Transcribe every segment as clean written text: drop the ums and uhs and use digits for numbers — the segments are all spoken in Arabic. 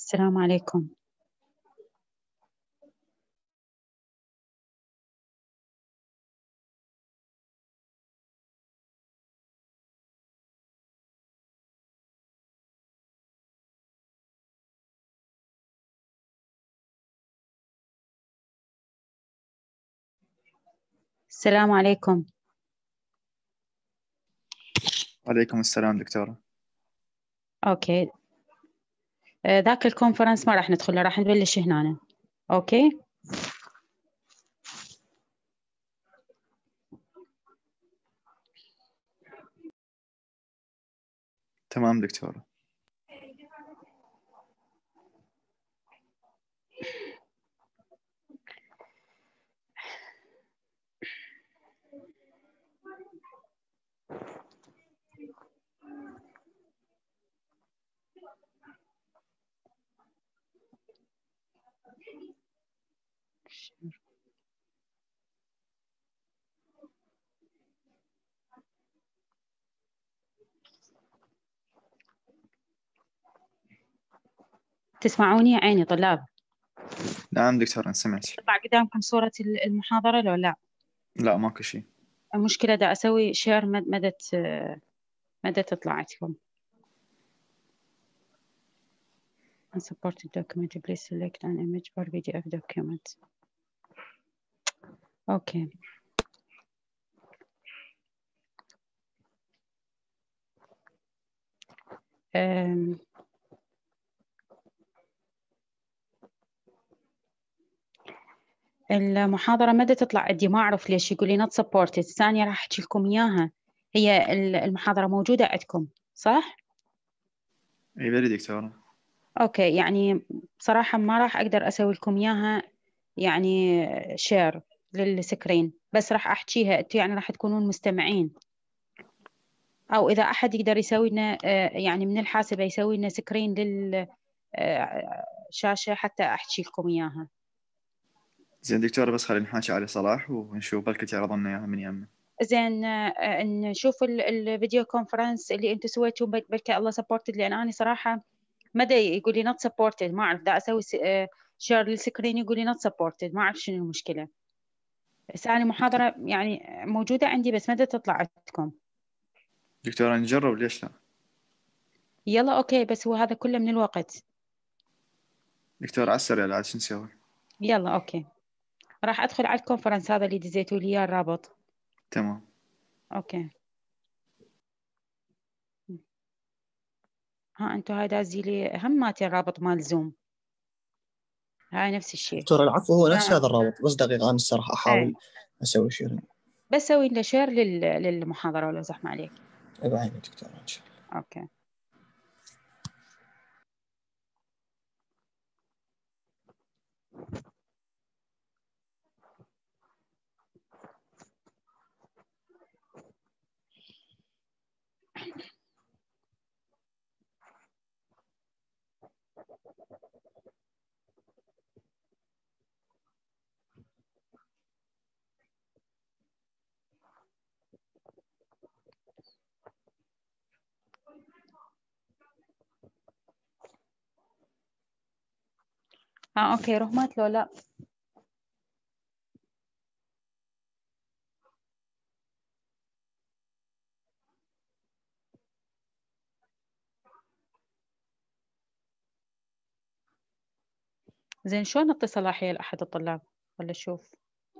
السلام عليكم. السلام عليكم. وعليكم السلام دكتورة. اوكي، ذاك الكونفرنس ما راح ندخله، راح نبلش هنا. اوكي، تمام دكتورة. تسمعوني عيني طلاب؟ نعم دكتورة سمعت. تطلع قدامكم صورة المحاضرة لو لا؟ لا ماكو شيء. المشكلة دا أسوي شير مدى تطلع عندكم. unsupported document, please select an image or PDF document. اوكي، المحاضرة مدى تطلع عندي؟ ما أعرف ليش يقول لي not supported. ثانية راح أحكي لكم إياها. هي المحاضرة موجودة عندكم صح؟ اي بلي دكتورة. اوكي، يعني بصراحة ما راح اقدر اسوي لكم اياها يعني شير للسكرين، بس راح احكيها انتوا، يعني راح تكونون مستمعين، او اذا احد يقدر يسوي لنا يعني من الحاسبة يسوي لنا سكرين للشاشة حتى احكي لكم اياها. زين دكتورة، بس خلينا نحاكي على صلاح ونشوف بلكي تعرض لنا اياها من يمه. زين، نشوف الفيديو كونفرنس اللي انتوا سويتوه، بلكي الله سبورتد، لان انا صراحة مدى يقول لي not supported، ما اعرف، دا اسوي شير للسكرين يقول لي not supported، ما اعرف شنو المشكلة. ثاني محاضرة يعني موجودة عندي بس متى تطلع عندكم؟ دكتورة نجرب ليش لا. يلا اوكي، بس هو هذا كله من الوقت. دكتورة على السريع عاد شو نسوي؟ يلا اوكي، راح ادخل على الكونفرنس هذا اللي دزيتوا لي اياه الرابط. تمام. اوكي، ها انتوا هاي دازي لي هماتي الرابط مال زوم، هاي نفس الشيء. دكتور العفو، هو نفس هذا الرابط، بس دقيقة أنا الصراحة أحاول أسوي شير. بس سوي لنا شير للمحاضرة ولا زحمة عليك. بعيني دكتور إن شاء الله. اوكي، اوكي رحمت لو لا. زين، شلون اتصل احيل احد الطلاب؟ ولا اشوف.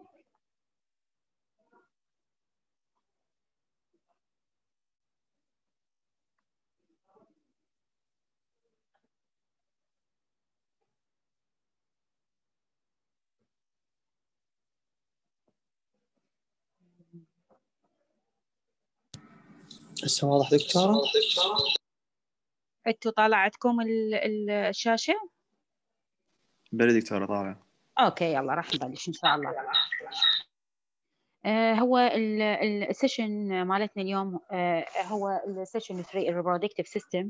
هسه واضح دكتورة؟ انتوا طالع عندكم الشاشة؟ بلي دكتورة طالع. اوكي يلا راح نبلش ان شاء الله. هو السيشن مالتنا اليوم هو السيشن 3 reproductive system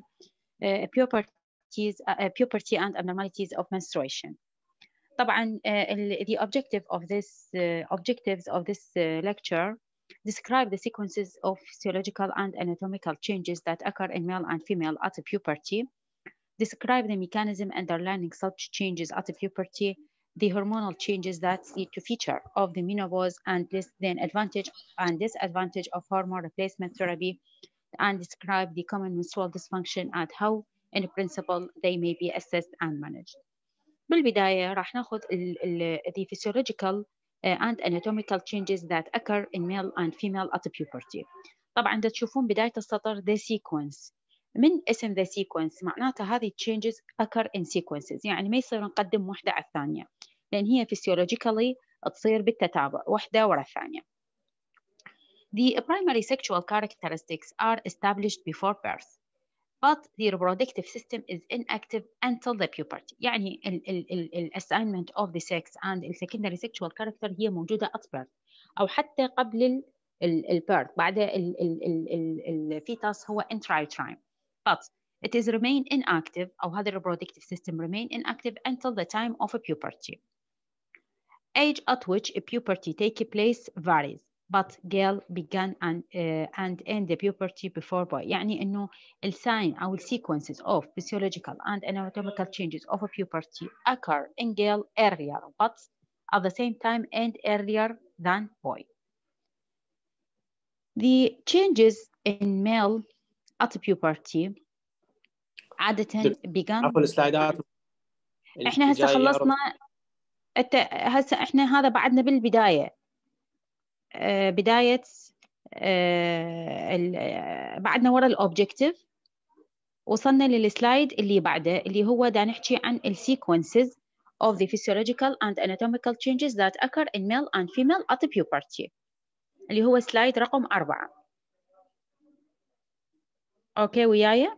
puberty and abnormalities of menstruation. طبعا the objectives of this lecture describe the sequences of physiological and anatomical changes that occur in male and female at puberty, describe the mechanism underlying such changes at puberty, the hormonal changes that lead to feature of the menopause, and then advantage and disadvantage of hormone replacement therapy, and describe the common menstrual dysfunction and how in principle they may be assessed and managed. بالبداية راح ناخذ the physiological and anatomical changes that occur in male and female at puberty. طبعا دا تشوفون بداية السطر the sequence. من اسم the sequence معناته هذه changes occur in sequences، يعني ما يصير نقدم واحدة على الثانية، لأن هي physiologically تصير بالتتابع واحدة ورا الثانية. The primary sexual characteristics are established before birth, but the reproductive system is inactive until the puberty. يعني ال assignment of the sex and the secondary sexual character هي موجودة at birth أو حتى قبل ال birth، بعد ال fetus هو intrauterine. But it is remain inactive أو هذا reproductive system remain inactive until the time of puberty. Age at which puberty take place varies, but girl began and end the puberty before boy. يعني إنه الساين أو sequences of physiological and anatomical changes of puberty occur in girl earlier, but at the same time end earlier than boy. The changes in male at puberty عادة began. عفوا السلايدات إحنا هسه خلصنا هسه إحنا هذا بعدنا بالبداية. بداية بعدنا ورا الأوبجكتيف، وصلنا للسلايد اللي بعده اللي هو دا نحكي عن sequences of the physiological and anatomical changes that occur in male and female at puberty اللي هو سلايد رقم 4. أوكي وياي؟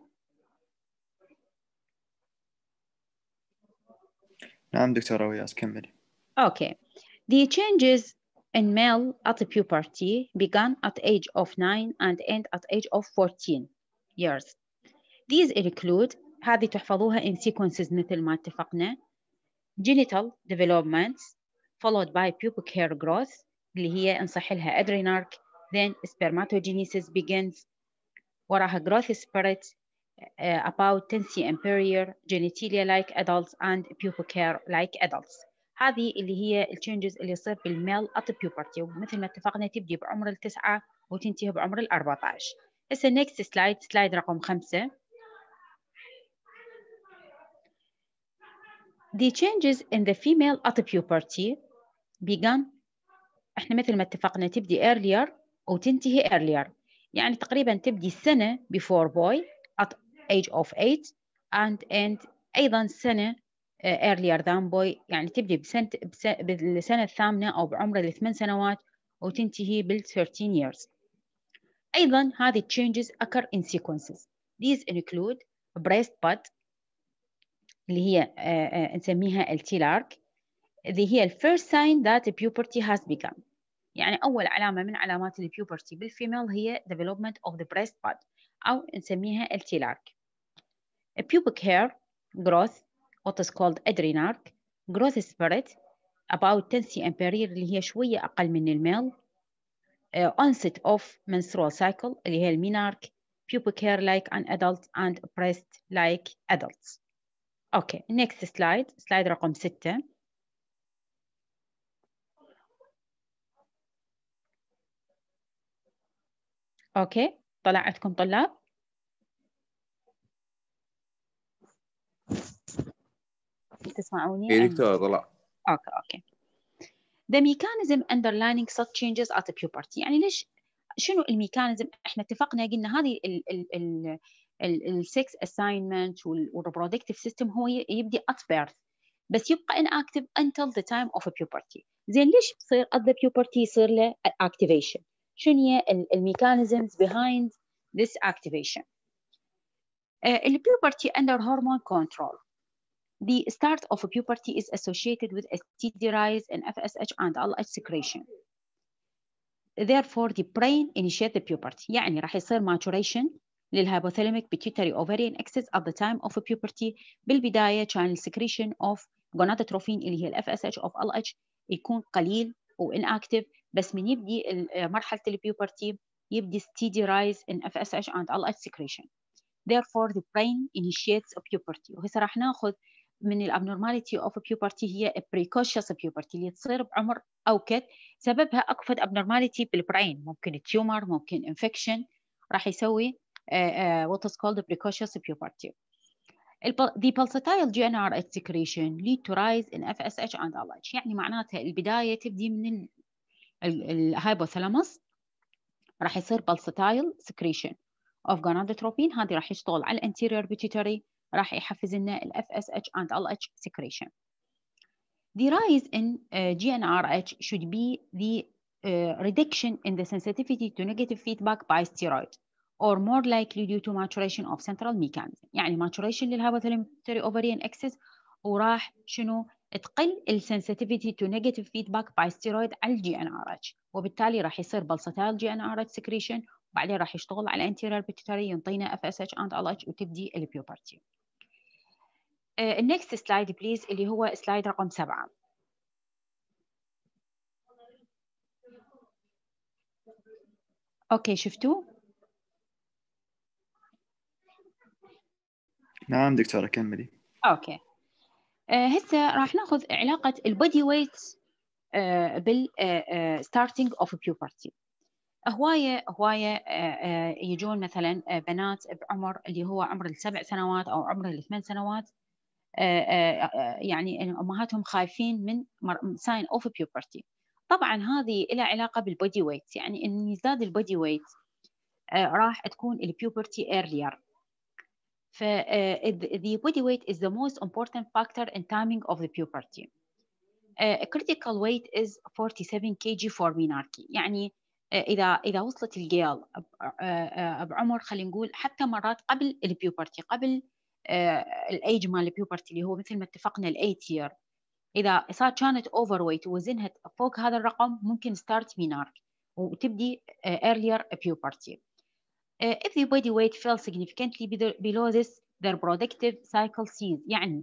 نعم دكتورة وياس كملي. أوكي. The changes in male at puberty began at age of 9 and end at age of 14 years. These include هذه تحفظوها in sequences مثل ما اتفقنا: genital development followed by pubic hair growth اللي هي نصح لها adrenarche, then spermatogenesis begins, وراها growth spurt about 10 cm per year, genitalia like adults and pubic hair like adults. هذه اللي هي التشينجز اللي يصير بالميل at puberty، ومثل ما اتفقنا تبدي بعمر 9 وتنتهي بعمر 14. هسه next سلايد رقم 5. The changes in the female at puberty began، احنا مثل ما اتفقنا تبدي earlier وتنتهي earlier، يعني تقريبا تبدي سنة before boy at age of 8 and end أيضا سنة earlier than boy، يعني تبدي بالسنة الثامنة أو بعمر 8 سنوات وتنتهي بال 13 years. أيضا هذه changes occur in sequences. These include breast bud اللي هي نسميها التيلارك، اللي هي first sign that puberty has begun، يعني أول علامة من علامات البيوبرتي بالفيميل هي development of the breast bud أو نسميها التيلارك. pubic hair growth what is called adrenarche, growth spurt about 10 cm per year اللي هي شوية أقل من الميل، onset of menstrual cycle اللي هي المينارك، pubic hair like an adult and breast like adults. Okay, next slide رقم 6. Okay, طلع عندكم طلاب؟ تسمعوني؟ اي دكتور طلع. Okay. The mechanism underlying such changes at puberty، يعني ليش شنو الميكانيزم؟ احنا اتفقنا قلنا هذه السكس assignment والreproductive system هو يبدي at birth بس يبقى inactive until the time of puberty. زين ليش بصير at the puberty يصير له activation؟ شنو هي الميكانيزمز behind this activation؟ puberty under hormone control. The start of puberty is associated with a steady rise in FSH and LH secretion. Therefore, the brain initiates the puberty. يعني راح يصير maturation للhypothalamic pituitary ovarian axis at the time of puberty. بالبداية كان secretion of gonadotrophin اللي هي FSH of LH يكون قليل و inactive، بس من يبدي مرحلة البيوبرتي يبدي steady rise in FSH and LH secretion. therefore the brain initiates puberty. وهسه راح ناخذ من الابنورماليتي اوف بيوبرتي هي precocious puberty اللي تصير بعمر اوكد، سببها اكفد abnormality بالبرين، ممكن تيومر، ممكن infection، راح يسوي what is called precocious puberty. The pulsatile GnRH secretion lead to rise in FSH and LH، يعني معناتها البداية تبدي من الهايبوثالاموس، راح يصير pulsatile secretion of gonadotropin، هذه راح يشتغل على الانتيريور pituitary، راح يحفز لنا ال FSH and LH secretion. The rise in GnRH should be the reduction in the sensitivity to negative feedback by steroid, or more likely due to maturation of central mechanism. يعني maturation للhypothalamic ovarian axis، وراح شنو تقل ال sensitivity to negative feedback by steroid على ال GnRH، وبالتالي راح يصير pulsatile GnRH secretion، وبعدين راح يشتغل على anterior pituitary ينطينا FSH and LH وتبدي البيوبرتي. النكست سلايد بليز اللي هو سلايد رقم 7. اوكي شفتوه؟ نعم دكتورة كملي. اوكي هسه راح ناخذ علاقة البودي ويت بال starting of puberty. هواية يجون مثلا بنات بعمر اللي هو عمر ال7 سنوات أو عمر ال8 سنوات، يعني أمهاتهم خايفين من sign of puberty. طبعا هذه لها علاقة بالبودي ويت، يعني إن يزداد البودي ويت راح تكون البيوبرتي earlier. ف the body weight is the most important factor in timing of the puberty. Critical weight is 47 kg for menarche. يعني إذا وصلت الجيل بعمر خلينا نقول حتى مرات قبل البيوبرتي، قبل الأيج مال البيوبرتي اللي هو مثل ما اتفقنا ال8 year، إذا كانت over weight ووزنها فوق هذا الرقم ممكن start menarche وتبدي earlier puberty. If the body weight fell significantly below this, their reproductive cycle cease. يعني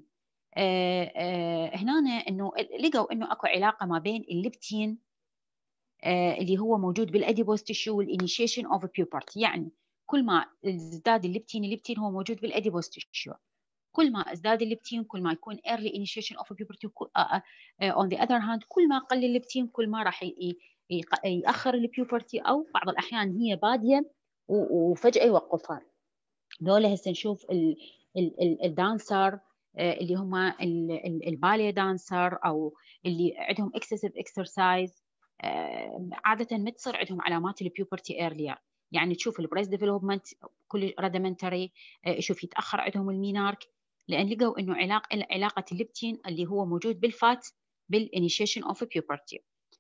هنا إنه لقوا إنه أكو علاقة ما بين الليبتين اللي هو موجود بالأديبوس تيشو والinitiation of puberty. يعني كل ما ازداد الليبتين هو موجود بالأديبوس تيشو، كل ما ازداد الليبتين كل ما يكون early initiation of puberty. On the other hand كل ما قل الليبتين كل ما راح يأخر البيوبرتي، أو بعض الأحيان هي بادية وفجأة يوقفها. دول هسه نشوف الدانسر اللي هم الباليه دانسر أو اللي عندهم excessive exercise، عادة ما تصير عندهم علامات البيوبرتي earlier. يعني تشوف البريس ديفلوبمنت كل رادمنتري، شوف يتأخر عندهم المينارك، لأن لقوا إنه علاقة الليبتين اللي هو موجود بالفات بالinitiation of puberty.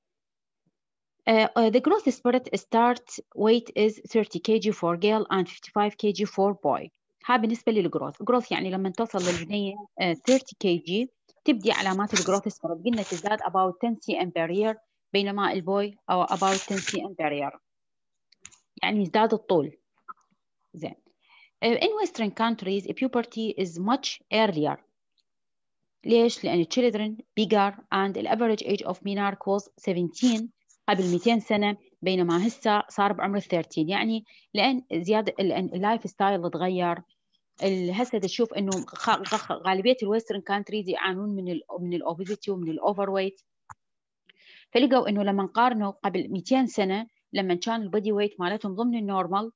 The growth spurt start weight is 30 kg for girl and 55 kg for boy. ها بالنسبة للجروث. يعني لما توصل للبنية 30 kg تبدي علامات الجروث spurt. قلنا تزداد about 10 cm per year، بينما البوي أو about 10 cm per year، يعني يزداد الطول. زين. In Western countries puberty is much earlier. ليش؟ لأن children bigger and the average age of menarche was 17 قبل 200 سنة، بينما هسه صار بعمر 13. يعني لأن زيادة اللايف ستايل تغير. هسه تشوف إنه غالبية الويسترن كانتريز يعانون من الأوبيزيتي ومن الأوفر ويت، فلقوا إنه لما نقارنوا قبل 200 سنة لما كان البودي ويت مالتهم ضمن النورمال،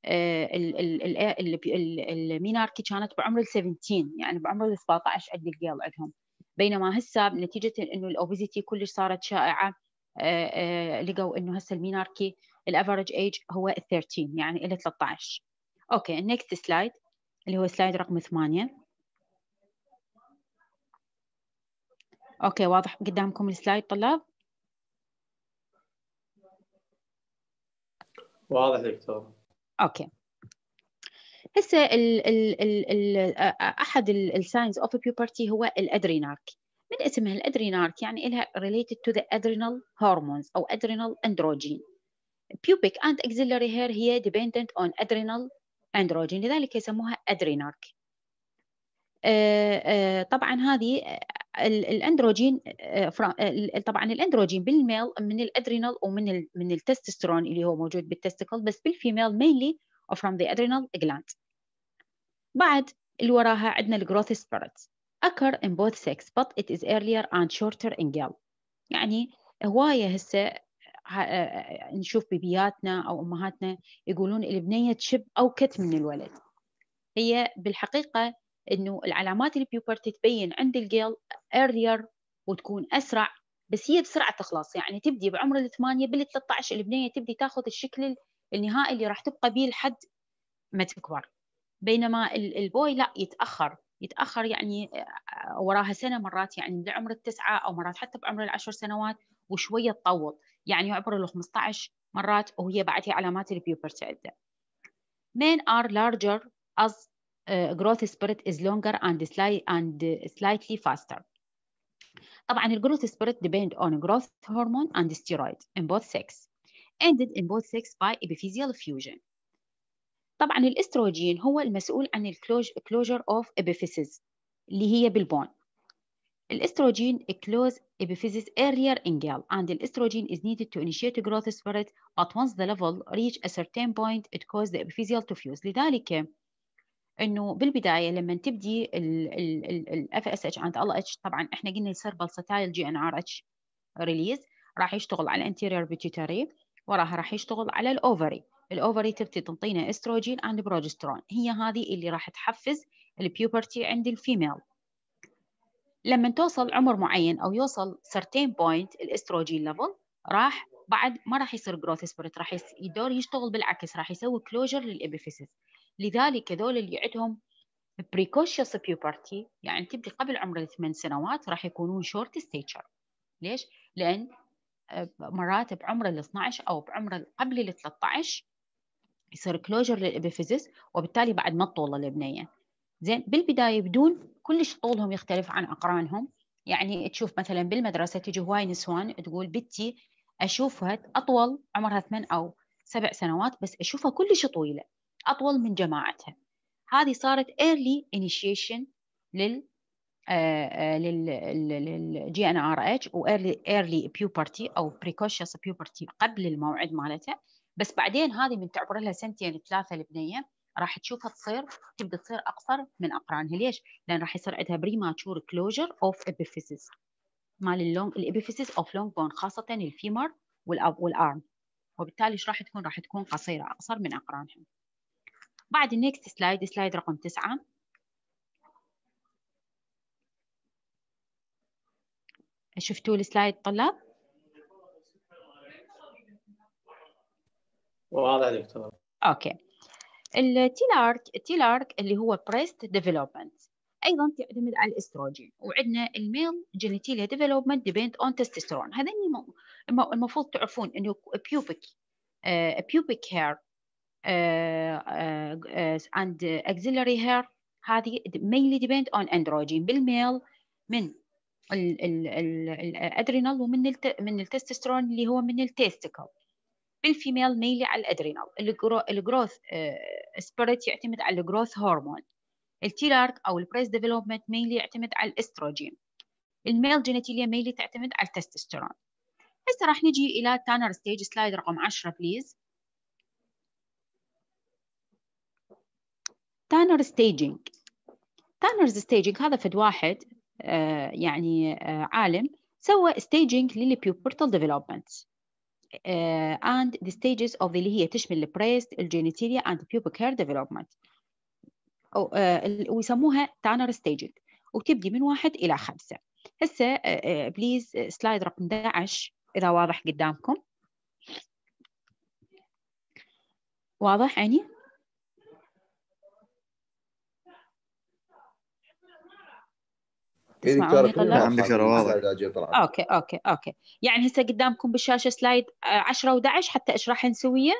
الميناركي كانت بعمر 17، يعني بعمر 17 قد الجيل عندهم، بينما هسه نتيجة إنه الأوبيزيتي كلش صارت شائعة، لقوا إنه هسه الميناركي الأفريج إيج هو 13، يعني إلى 13. أوكي النكست سلايد اللي هو سلايد رقم 8. أوكي واضح قدامكم السلايد طلاب؟ واضح دكتور. أوكي هسه أحد الساينز أوف بيوبرتي هو الأدرينارك. من اسمها الأدرينارك يعني إلها related to the adrenal hormones أو adrenal androgen. pubic and axillary hair هي dependent on adrenal androgen، لذلك يسموها أدرينارك. طبعا هذه الاندروجين، طبعا الاندروجين بالميل من الادرينال ومن التستوستيرون اللي هو موجود بالتستيكل، بس بالفيميل mainly from the adrenal gland. بعد اللي وراها عندنا الجروث spurts occur in both sex but it is earlier and shorter in girl. يعني هواية هسه نشوف بيبياتنا أو أمهاتنا يقولون البنية تشب أو كت من الولد. هي بالحقيقة إنه العلامات البيوبرتي تبين عند الجيل earlier وتكون أسرع، بس هي بسرعة تخلص. يعني تبدي بعمر ال8 بال13 البنية تبدي تاخذ الشكل النهائي اللي راح تبقى بيه لحد ما تكبر، بينما البوي لا يتأخر يعني وراها سنة مرات، يعني بعمر ال9 أو مرات حتى بعمر ال10 سنوات وشوية تطول، يعني عمر ال15 مرات وهي بعدها علامات البيوبرتي عندها. Men are larger as growth spurt is longer and slightly faster. طبعا الجروث spurt depend on growth hormone and steroid in both sex ended in both sex by epiphyseal fusion. طبعا الاستروجين هو المسؤول عن الكلوجر اوف epiphysis اللي هي بالبون. الاستروجين close epiphysis earlier in girl and الاستروجين is needed to initiate growth spurt but once the level reach a certain point it causes the epiphyseal to fuse. لذلك انه بالبدايه لما تبدي ال FSH عند LH طبعا احنا قلنا يصير بالستايل GnRH ريليز، راح يشتغل على الانتيريور بيتيوتري، وراها راح يشتغل على الاوفري. الاوفري تبتدي تنطينا استروجين اند بروجسترون، هي هذه اللي راح تحفز البيوبرتي عند الفيميل. لما توصل عمر معين او يوصل certain point الاستروجين ليفل راح بعد ما راح يصير جروث سبيرت، راح يدور يشتغل بالعكس، راح يسوي كلوجر للابيفيسيس. لذلك هذول اللي عندهم precocious puberty يعني تبدي قبل عمر ال8 سنوات راح يكونون short stature. ليش؟ لأن مرات بعمر ال12 أو بعمر قبل ال13 يصير كلوجر للإبيفيزيس، وبالتالي بعد ما تطول البنية. زين بالبداية بدون كلش طولهم يختلف عن أقرانهم. يعني تشوف مثلا بالمدرسة تجي هواي نسوان تقول بنتي أشوفها أطول عمرها 8 أو 7 سنوات بس أشوفها كلش طويلة أطول من جماعتها. هذه صارت early initiation لل GnRH و early puberty أو precocious puberty قبل الموعد مالتها. بس بعدين هذه من تعبر لها سنتين 3 البنية راح تشوفها تبدأ تصير أقصر من أقرانها. ليش؟ لأن راح يصير عندها premature closure of epiphysis مال الابيفيسيس of long bone خاصة الفيمر والارم، وبالتالي ايش راح تكون قصيرة أقصر من أقرانها. بعد النكست سلايد رقم 9. شفتوا السلايد طلاب؟ واضح دكتور. اوكي. التيلارك اللي هو بريست ديفلوبمنت ايضا تعتمد على الاستروجين، وعندنا الميل جينيتاليا ديفلوبمنت ديبند اون تستوستيرون. هذا المفروض تعرفون انه pubic hair and axillary hair هذه mainly depend on androgen. بالميل من الادرينال ومن من التستوستيرون اللي هو من التستيكل. بالفيميل ميلي على الادرينال. الجروث سبيريت يعتمد على الجروث هرمون. التيلارك او البريس ديفلوبمنت ميلي يعتمد على الاستروجين. الميل جينيتاليا ميلي تعتمد على التستوستيرون. هسه راح نجي الى تانر ستيج. سلايد رقم 10 بليز. تانر ستيجينج هذا فد واحد يعني عالم سوى ستيجينج للبيوبرتال ديفلوبمنت and the stages of اللي هي تشمل البريست الجينيتاليا and pubic hair development ويسموها تانر ستيجينج، وتبدي من 1 إلى 5. هسه بليز سلايد رقم 11 إذا واضح قدامكم. واضح يعني؟ تسمعوني نعم طلاب؟ دكتورة واضح. اوكي. يعني هسه قدامكم بالشاشة سلايد 10 و11 حتى اشرحهن سوية؟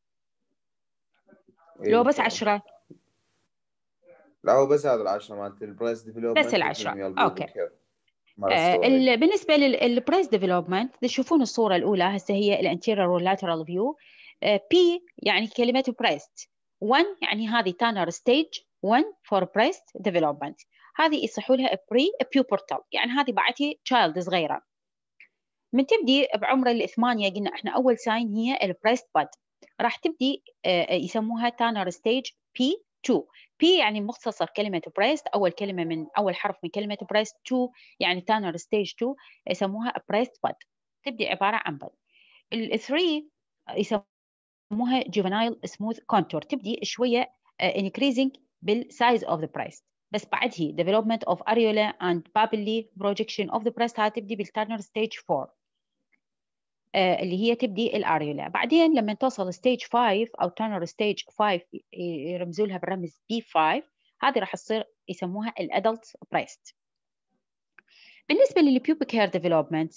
لو بس 10؟ لا هو بس هذا ال10 مالت البريس ديفلوبمنت بس ال10. اوكي. الصورة. بالنسبة للبريس ديفلوبمنت تشوفون الصورة الأولى هسه هي الانتيريور واللاترال فيو. بي يعني كلمة بريست، 1 يعني هذه تانر ستيج 1 فور بريست ديفلوبمنت. هذه يصحوا لها بري بيوبرتال، يعني هذه بعدها تشايلد صغيرة. من تبدي بعمر ال8 قلنا احنا أول ساين هي البريست باد، راح تبدي يسموها تانر ستيج بي 2. P يعني مختصر كلمة breast، أول حرف من كلمة breast. 2 يعني tanner stage 2 يسموها breast bud، تبدي عبارة عن bud. ال 3 يسموها juvenile smooth contour، تبدي شوية increasing بالsize of the breast، بس بعدها development of areola and papillae projection of the breast هتبدي بالtanner stage 4 اللي هي تبدي الاريولا. بعدين لما توصل ستيج 5 او تانر ستيج 5 يرمزوا لها بالرمز B5، هذه راح تصير يسموها الادلت بريست. بالنسبه للبيوبيك هير ديفلوبمنت،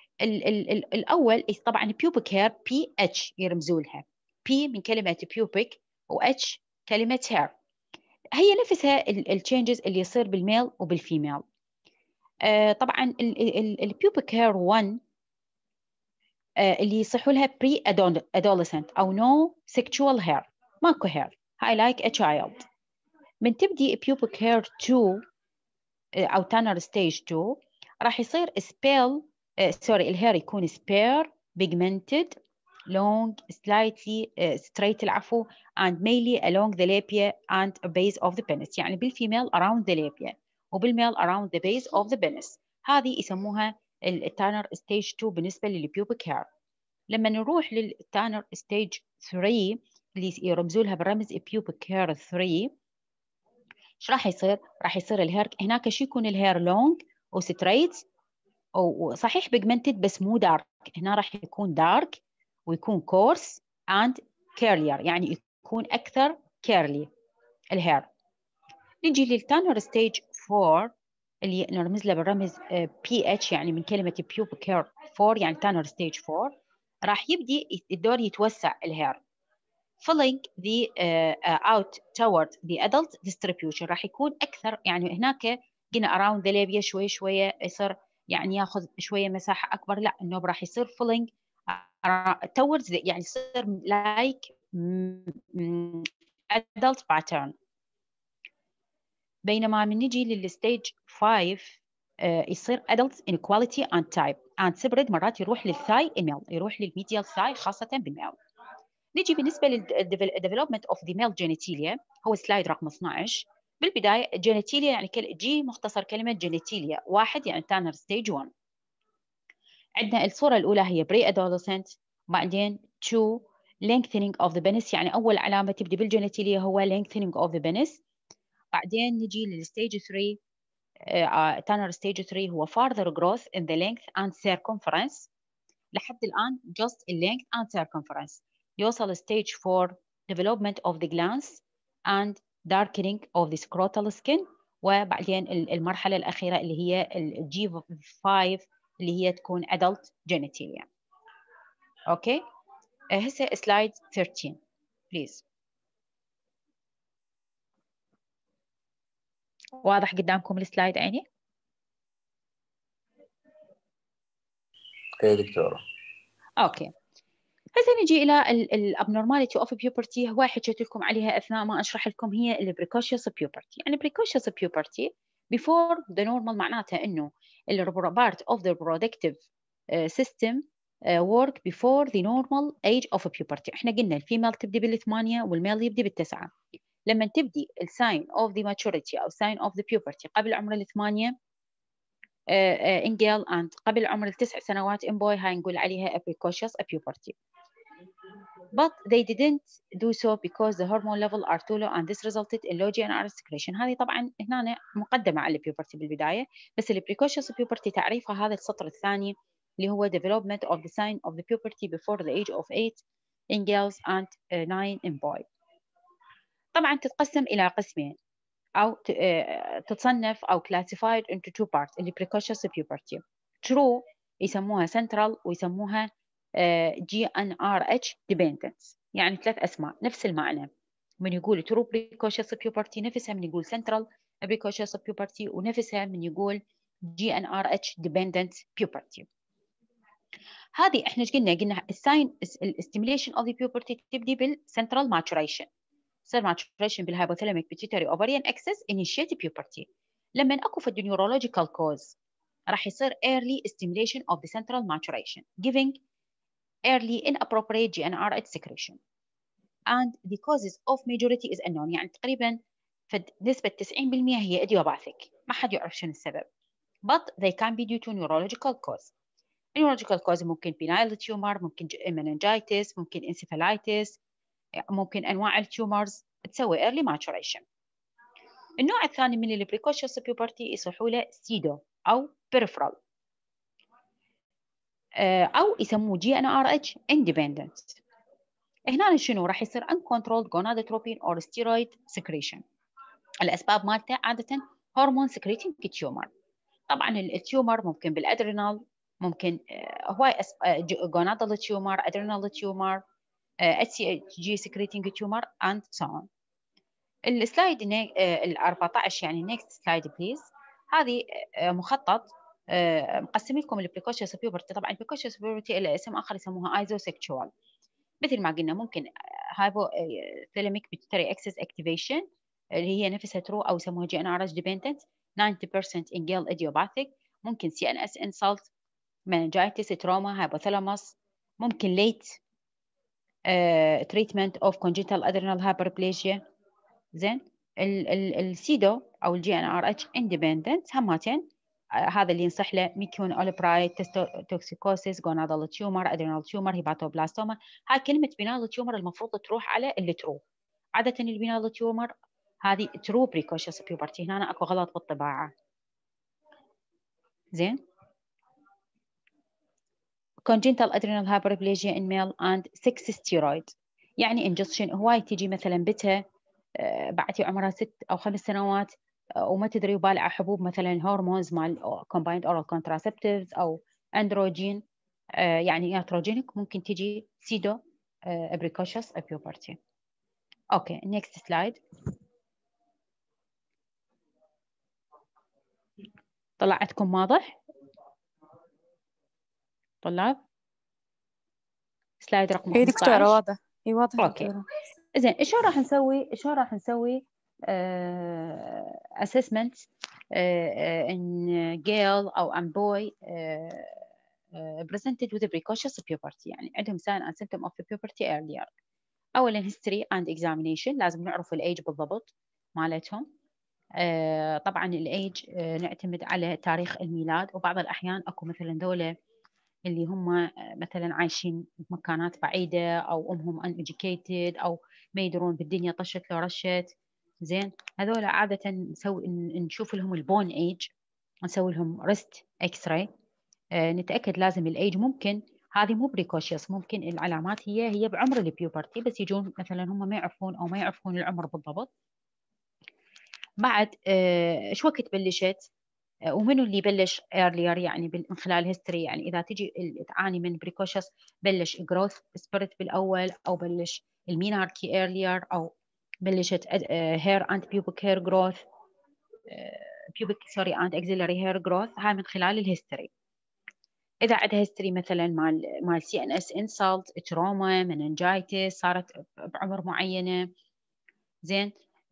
الاول طبعا بيوبيك هير PH يرمزوا لها، P من كلمه بيوبيك وH كلمه هير، هي نفسها التشينجز اللي يصير بالميل وبالفيميل. طبعا البيوبيك هير 1 اللي يصحوا لها pre-adolescent أو no sexual hair، ماكو hair I like a child. من تبدي pubic hair 2 أو tanner stage 2 راح يصير الهير يكون spare pigmented long slightly straight العفو and mainly along the labia and base of the penis، يعني بالفيميل around the labia وبالميل around the base of the penis. هذه يسموها tanner stage 2 بالنسبة للبيوبيك hair. لما نروح للتانر ستيج 3 اللي يرمزوا لها بالرمز بيوبيك هير 3، ايش راح يصير؟ راح يصير الهير هناك شو يكون الهير لونج وستريت وصحيح بيجمنتد بس مو دارك، هنا راح يكون دارك ويكون كورس اند كيرلير، يعني يكون اكثر كيرلي الهير. نجي للتانر ستيج 4 اللي نرمز له بالرمز PH، يعني من كلمه بيوبيك هير 4 يعني تانر ستيج 4، راح يبدي الدور يتوسع الهير filling the out toward the adult distribution، راح يكون أكثر، يعني هناك قلنا around the labia شوية يصير يعني ياخذ شوية مساحة أكبر، لا النوب راح يصير filling towards the، يعني يصير like adult pattern. بينما من نجي للستيج 5 يصير adult inequality and type and separate، مرات يروح للثاي الميل، يروح للميديال ثاي خاصة بالميل. نجي بالنسبة للديفلوبمنت اوف ذا ميل جينيتيليا، هو سلايد رقم 12. بالبداية جينيتيليا يعني جي مختصر كلمة جينيتيليا 1 يعني تانر ستيج 1. عندنا الصورة الأولى هي بري أدولسنت، بعدين 2 lengthening of the penis، يعني أول علامة تبدي بالجينيتيليا هو lengthening of the penis. بعدين نجي للستيج 3 تانر ستيج 3 هو further growth in the length and circumference، لحد الآن just length and circumference. يوصل stage 4 development of the glands and darkening of the scrotal skin، وبعدين المرحلة الأخيرة اللي هي G5 اللي هي تكون adult genitalia. أوكي هسه slide 13 please. واضح قدامكم السلايد عيني؟ ايه دكتورة. أوكي هسه نجي إلى الابنورماليتي اوف بيوبرتي، هو حكيت لكم عليها أثناء ما أشرح لكم، هي البريكوشيوس بيوبرتي. يعني بريكوشيوس بيوبرتي before the normal معناتها إنه part of the reproductive system work before the normal age of puberty. إحنا قلنا الفيميل تبدي بال8 والميل يبدي بال9. لما تبدي sign of the maturity أو sign of the puberty قبل عمر ال8 in girl and قبل عمر ال9 سنوات in boy، هاي نقول عليها precocious puberty. But they didn't do so because the hormone level are too low and this resulted in low GnR secretion. هذه طبعا هنا مقدمة على البيوبرتي بالبداية، بس ال precocious puberty تعريفها هذا السطر الثاني اللي هو development of the sign of the puberty before the age of 8 in girls and 9 in boy. طبعا تتقسم إلى قسمين أو تتصنف أو classified into two parts اللي precocious puberty. True يسموها central ويسموها GnRH dependence، يعني 3 أسماء نفس المعنى. من يقول true precocious puberty نفسها من يقول central precocious puberty، ونفسها من يقول GnRH dependent puberty. هذه احنا ايش قلنا الساين stimulation of the puberty تبدي بالcentral maturation، يصير maturation بالhypothalamic pituitary ovarian axis initiate puberty. لما اكو في neurological cause راح يصير early stimulation of the central maturation giving early inappropriate GnRH secretion. and the causes of majority is unknown. يعني تقريبا نسبة 90% هي idiopathic، ما حد يعرف شنو السبب. but they can be due to neurological cause. neurological cause ممكن benign tumor، ممكن meningitis، ممكن encephalitis، ممكن أنواع التيومرز تسوي early maturation. النوع الثاني من البريكوشيوس puberty يصيحوا له سيدو أو peripheral، أو يسموه GnRH independent. هنا شنو راح يصير uncontrolled gonadotropin or steroid secretion. الأسباب مالته عادة هرمون secreting tumor. طبعا التيومر ممكن بالأدرينال، ممكن هواي gonadal tumor، adrenal tumor، HCG secreting tumor and so on. السلايد ال 14 يعني next slide please. هذه مخطط مقسم لكم البريكوشيوس بيوبرتي. طبعا البريكوشيوس بيوبرتي له اسم اخر يسموها ايزوسيكشوال. مثل ما قلنا ممكن هايبو ثالاميك بيتيوتري اكسس اكتيفيشن اللي هي نفسها ترو او يسموها GnRH dependent 90% in girl idiopathic. ممكن CNS insult، meningitis، trauma، hypothalamus. ممكن late treatment of congenital adrenal hyperplasia. زين السيدو او الGnRH independent همتين هذا اللي ينصح له ميكون اولبرايد، توكسيكوسيس، جونادال تيومر، ادرينال تيومر، هيباتوبلاستوما. هاي كلمه بينال تيومر المفروض تروح على الترو. عاده البينال تيومر هذه ترو بريكوشيوس بيوبرتي، هنا اكو غلط بالطباعه. زين congenital adrenal hyperplasia in male and 6 steroid. يعني ingestion هواي تيجي مثلا بتها بعد عمرها 6 أو 5 سنوات وما تدري وبالعة حبوب مثلا هرمونز مال combined oral contraceptives أو أندروجين، يعني ياتروجينيك، ممكن تيجي سيدو بريكوشيوس بيوبرتي. أوكي next slide. طلعتكم واضح؟ طلاب سلايد رقم 15. اي دكتورة واضح. اي واضح اوكي زين. ايش راح نسوي assessment in girl او in boy presented with a precocious puberty، يعني عندهم sign and symptom of puberty earlier. اولا history and examination، لازم نعرف الايج بالضبط مالتهم. طبعا الايج نعتمد على تاريخ الميلاد، وبعض الاحيان اكو مثلا ذولا اللي هم مثلا عايشين بمكانات بعيدة أو أمهم uneducated أو ما يدرون بالدنيا طشت لو رشت. زين هذول عادة نشوف لهم البون ايج، نسوي لهم ريست اكس راي، نتأكد لازم الايج. ممكن هذه مو بريكوشيوس، ممكن العلامات هي بعمر البيوبرتي، بس يجون مثلا هم ما يعرفون أو ما يعرفون العمر بالضبط. بعد ايش وقت بلشت ومنو اللي بلش earlier، يعني من خلال هيستوري. يعني إذا تجي تعاني من بريكوشيوس بلش growth spurt بالأول، أو بلش الميناركي earlier، أو بلشت hair and pubic hair growth، pubic and axillary hair growth، هاي من خلال الهيستوري. إذا عندها هيستوري مثلا مال CNS insult، trauma، meningitis، صارت بعمر معينة. زين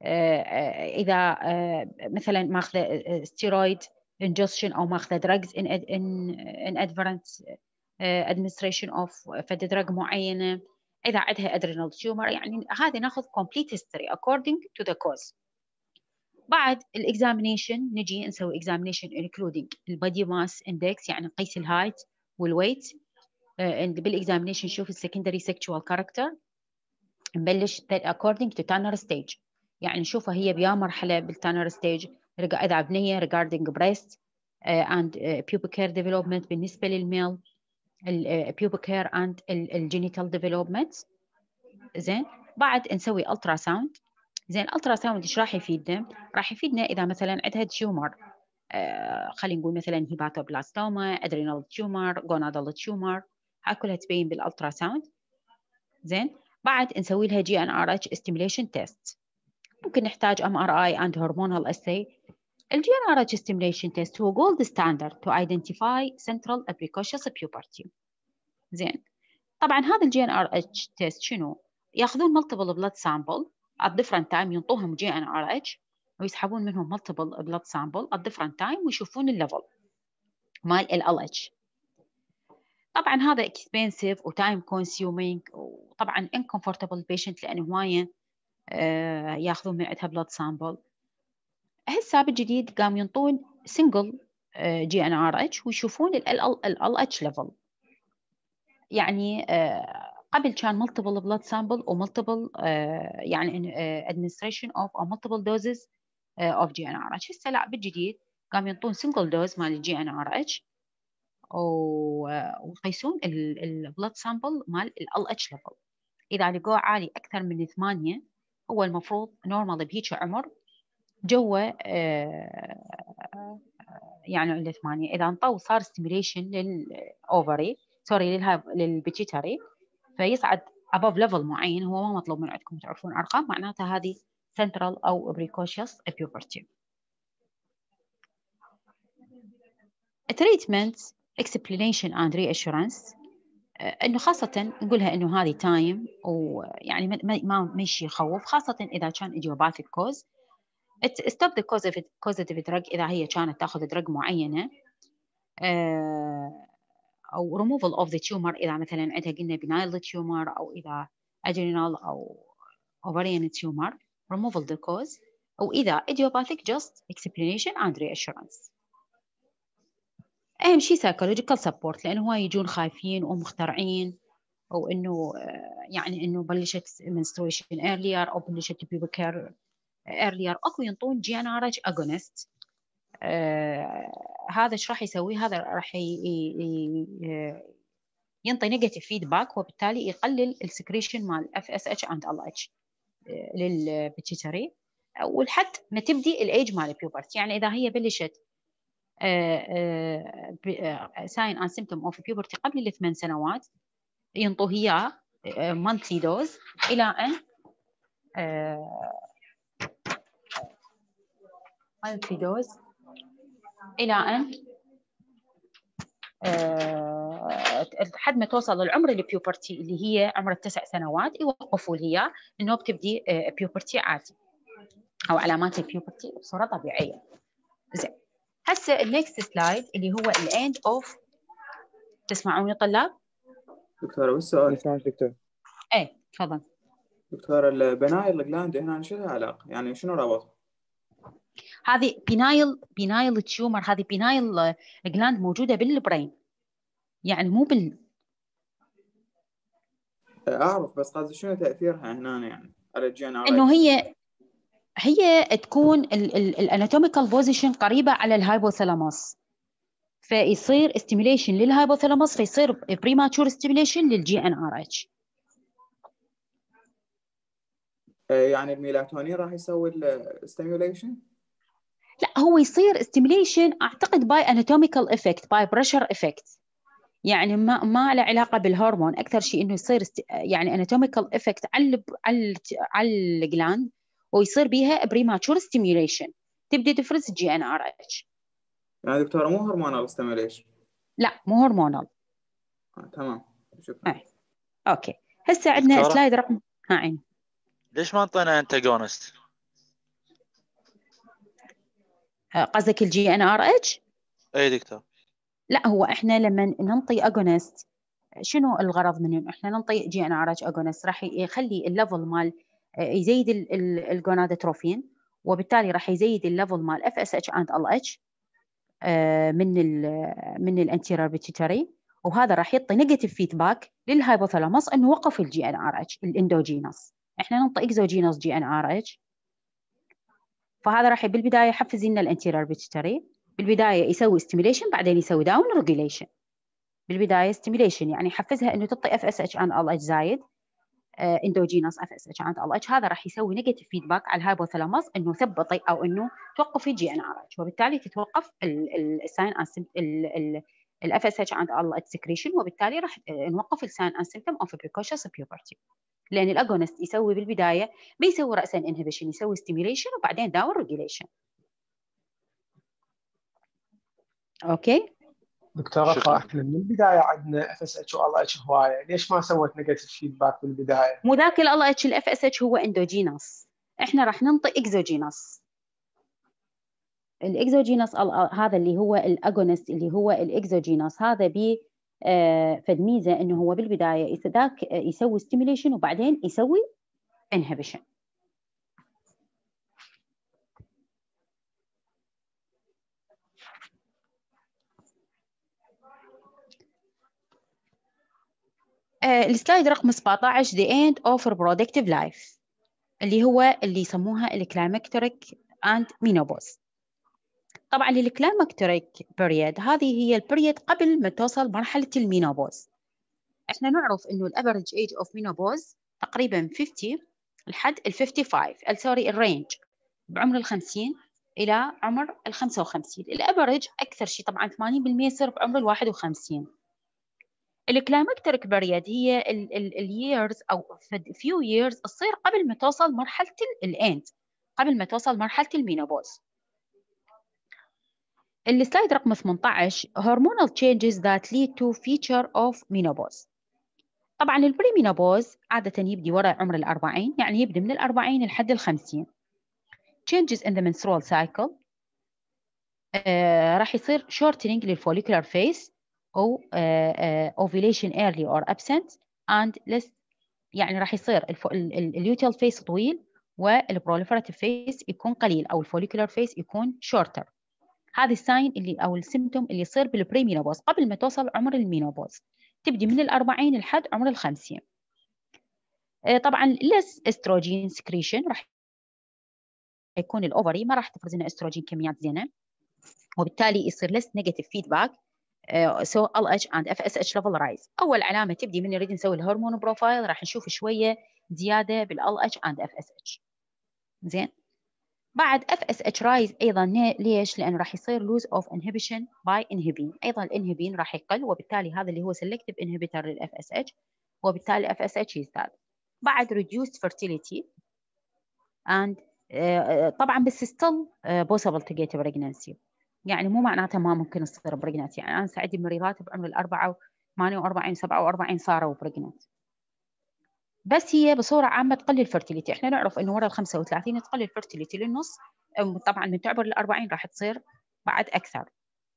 إذا مثلا ماخذة ستيرويد ingestion أو ماخذة drugs in adverent administration of فد drug معينة. إذا عندها adrenal tumor، يعني هذه ناخذ complete history according to the cause. بعد الإكزامينيشن نجي نسوي examination including البادي ماس index، يعني نقيس الهايت والويت. بالإكزامينيشن نشوف السكندري sexual character. نبلش according to Tanner stage، يعني نشوفها هي بيا مرحلة بالتانر ستيج. إذا بنية regarding breast and pubic hair development بالنسبة للميل، pubic hair and genital development. زين بعد نسوي ultra sound. زين ultra sound إيش راح يفيدنا؟ راح يفيدنا إذا مثلا عندها تيومر، خلينا نقول مثلا هيباتوبلاستوما، ادرينال تيومر، جونادال تيومر، هاي كلها تبين بالالترا ساوند. زين بعد نسوي لها GnRH stimulation test. ممكن نحتاج MRI and hormonal assay. GnRH stimulation test هو gold standard to identify central precocious puberty. زين طبعا هذا GnRH test شنو؟ ياخذون multiple blood sample at different time، ينطوهم GnRH ويسحبون منهم multiple blood sample at different time ويشوفون الليفل مال LH. طبعا هذا expensive و time consuming وطبعا uncomfortable patient لأنه هواية ياخذون من عندها blood sample. هسه بالجديد قام ينطون single GnRH ويشوفون ال LH level. يعني قبل كان multiple blood sample و multiple يعني administration of or multiple doses of GnRH. هسه لا بالجديد قام ينطون single dose مال GnRH ويقيسون البلد سامبل مال ال LH level. إذا لقوه عالي أكثر من 8 هو المفروض نورمال بهيك عمر جوا يعني عنده 8. إذا انطوا صار ستيميليشن للأوفري سوري للبيتيتري فيصعد above level معين هو ما مطلوب من عندكم تعرفون أرقام معناتها هذه central أو precocious puberty. treatment explanation and reassurance انه خاصه نقولها انه هذه تايم ويعني ما يشي يخوف خاصه اذا كان idiopathic cause. stop the causative drug اذا هي كانت تاخذ drug معينه او removal of the tumor اذا مثلا عندها قلنا benign tumor او اذا adrenal او ovarian tumor removal the cause او اذا idiopathic just explanation and reassurance. أهم شيء psychological support لأنه هواي يجون خايفين ومخترعين أو إنه يعني إنه بلشت menstruation earlier أو بلشت pubic hair earlier أكو ينطون GnRH agonist. هذا إيش راح يسوي؟ هذا راح ينطي negative feedback وبالتالي يقلل السكريشن مال FSH and LH للبيتيتري ولحد ما تبدي الأيج مال puberty. يعني إذا هي بلشت sign and symptom of puberty قبل 8 سنوات ينطوه إياه monthly dose إلى أن monthly dose إلى أن لحد ما توصل العمر البيوبرتي اللي هي عمر 9 سنوات يوقفوا لها إنه بتبدي بيوبرتي عادي أو علامات البيوبرتي بصورة طبيعية. زين هسه النكست سلايد اللي هو الاند اوف. تسمعوني طلاب؟ دكتورة والسؤال نسمعك دكتور. ايه تفضل. دكتورة البنايل جلاند هنا شو لها علاقة؟ يعني شنو رابطها؟ هذه بينايل تيومر. هذه بينايل جلاند موجودة بالبرين يعني مو أعرف بس قصدي شنو تأثيرها هنا يعني على الجين. إنه هي تكون الاناتوميكال بوزيشن قريبة على الهايبوثالاموس فيصير ستيميليشن للهايبوثالاموس فيصير بريماتشور ستيميليشن للGnRH. يعني الميلاتونين راح يسوي الستيميوليشن؟ لا هو يصير ستيميليشن اعتقد باي اناتوميكال افكت باي بريشر افكت يعني ما له علاقه بالهرمون اكثر شيء انه يصير يعني اناتوميكال افكت على الجلاند ويصير بيها بريماتشور ستيميوليشن تبدي تفرز GnRH. يعني دكتورة مو هرمونال ستيميوليشن؟ لا مو هرمونال. تمام شكرا. اوكي هسه عندنا سلايد رقم عين. ليش ما انطينا انتاجونست؟ قصدك الGnRH؟ اي دكتور. لا هو احنا لما ننطي اجونست شنو الغرض منه؟ احنا ننطي GnRH اجونست راح يخلي الليفل مال يزيد الجونادوتروفين وبالتالي راح يزيد الليفل مال FSH and LH من الانتيريور بيتيوتري وهذا راح يعطي نيجاتيف فيدباك للهايبوثالاموس انه وقف الGnRH الاندوجينوس. احنا ننطي اكزوجينوس GnRH فهذا راح بالبدايه يحفز لنا الانتيريور بيتيوتري بالبدايه يسوي ستيميليشن بعدين يسوي داون ريجوليشن. بالبدايه ستيميليشن يعني يحفزها انه تعطي FSH and LH زايد اندوجينوس FSH and LH هذا راح يسوي نيجاتيف فيدباك على الهايبوثالاموس انه ثبطي او انه توقفي GnRH وبالتالي تتوقف الساين ال FSH and LH سكريشن وبالتالي راح نوقف الساين اند سيمبتوم اوف بريكوشس بيوبرتي لان الاجونست يسوي بالبدايه بيسوي راسا انهبيشن يسوي ستيميليشن وبعدين داون ريجوليشن. اوكي دكتورة احنا من البدايه عندنا FSH و LH هوايه ليش ما سوت نيجاتيف فيدباك بالبدايه؟ مو ذاك ال LH ال FSH هو اندوجينوس احنا راح ننطي اكزوجينوس. الاكزوجينوس هذا اللي هو الاجونست اللي هو الاكزوجينوس هذا فالميزه انه هو بالبدايه ذاك يسوي ستيميليشن وبعدين يسوي انهبيشن. السلايد رقم 17 the end of reproductive life اللي هو اللي يسموها الكلايمكتريك and menopause. طبعا الكلايمكتريك بيريد هذه هي البيريد قبل ما توصل مرحلة المينوبوز. احنا نعرف انه الافريج ايج اوف مينوبوز تقريبا 50 لحد ال 55 سوري الرينج بعمر ال 50 الى عمر ال 55. الافريج اكثر شيء طبعا 80% يصير بعمر ال 51. الكلايمكتريك بيريد هي الييرز او فيو ييرز تصير قبل ما توصل مرحلة الاند، قبل ما توصل مرحلة المينوبوز. السلايد رقم 18 hormonal changes that lead to feature of menopause. طبعا البريمينوبوز عادة يبدي وراء عمر ال40، يعني يبدي من ال40 لحد ال50. changes in the menstrual cycle راح يصير shortening للfollicular phase أو ovulation early or absent and less، يعني راح يصير الluteal phase طويل والproliferative phase يكون قليل أو الfollicular phase يكون shorter. هذه الساين اللي أو السيمتوم اللي يصير بالبريمينوبوز قبل ما توصل عمر المينوبوز، تبدي من ال40 لحد عمر ال50. طبعا less استروجين سكريشن، راح يكون الأوفري ما راح تفرز لنا استروجين كميات زينة، وبالتالي يصير less negative feedback so LH and FSH level rise. أول علامة تبدي من نريد نسوي الهرمون بروفايل راح نشوف شوية زيادة بالLH and FSH. زين، بعد FSH rise أيضا ليش؟ لأنه راح يصير lose of inhibition by inhibin، أيضا الانهبين راح يقل، وبالتالي هذا اللي هو selective inhibitor لل FSH، وبالتالي FSH يزداد. بعد reduced fertility and طبعا بس still possible to get pregnancy، يعني مو معناته ما ممكن تصير pregnancy. يعني أنا عندي مريضات بعمر 48 47 صاروا pregnant، بس هي بصورة عامة تقلل الفرتيليتي. احنا نعرف انه ورا ال 35 تقلل الفرتيليتي للنص، طبعا من تعبر ال 40 راح تصير بعد اكثر.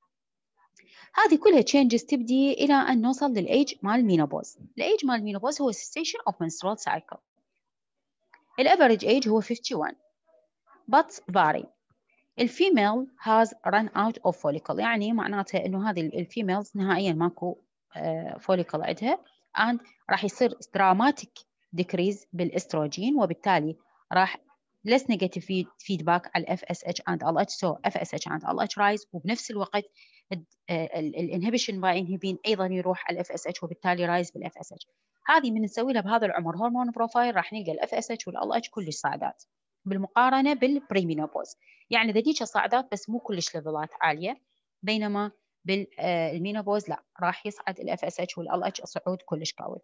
هذه كلها تشينجز تبدي الى ان نوصل للايج مال المينوبوز. الايج مال المينوبوز هو cessation of menstrual cycle. الافريج ايج هو 51 but vary. الفيميل has run out of follicle، يعني معناته انه هذه الفيميلز نهائيا ماكو فوليكل عندها، and راح يصير dramatic decrease بالاستروجين، وبالتالي راح less negative feedback على FSH and LH so FSH and LH rise، وبنفس الوقت الانهبيشن باي انهبين ايضا يروح على FSH وبالتالي رايز بال FSH. هذه من نسوي لها بهذا العمر هرمون بروفايل راح نلقى ال FSH وال LH كلش صاعدات بالمقارنه بالبريمينوبوز، يعني ذيك صاعدات بس مو كلش ليفلات عاليه، بينما بالمينوبوز لا راح يصعد ال FSH وال LH صعود كلش قوي.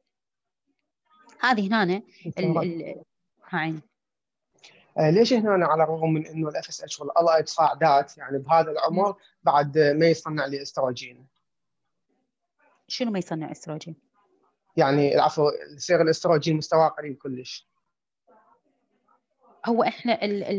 هذه هنا هاي ليش هنا على الرغم من انه الاف اس اتش والال اتش صاعدات يعني بهذا العمر بعد ما يصنع لي استروجين؟ شنو ما يصنع استروجين؟ يعني العفو يصير الاستروجين مستواه قليل كلش. هو احنا